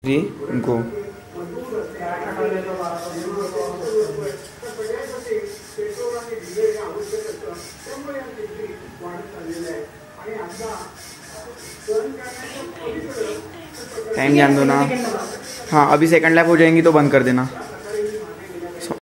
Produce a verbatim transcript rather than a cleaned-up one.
जी उनको टाइम ध्यान दो ना। हाँ अभी सेकंड लैप हो जाएंगी तो बंद कर देना।